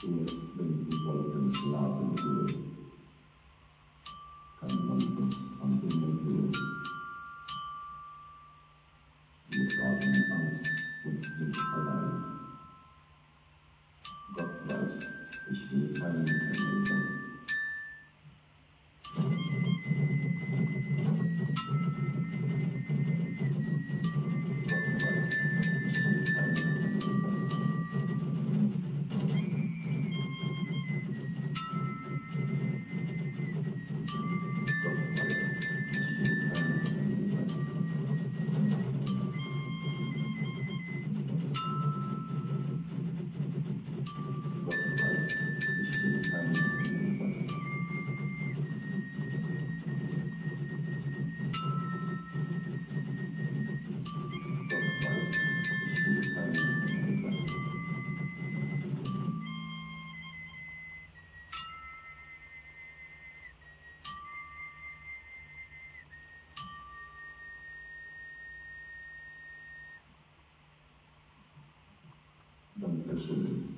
Erst wenn die Wolken schlafen gehen, kann man uns am Himmel sehen. Wir tragen Angst und sind allein. Gott weiß, ich will keinen Engel sein. Gott weiß, ich will keinen Engel sein. Gott weiß, ich will keinen Engel sein. Gott weiß, ich will keinen Engel sein. Gott weiß, ich will keinen Engel sein. Dankeschön.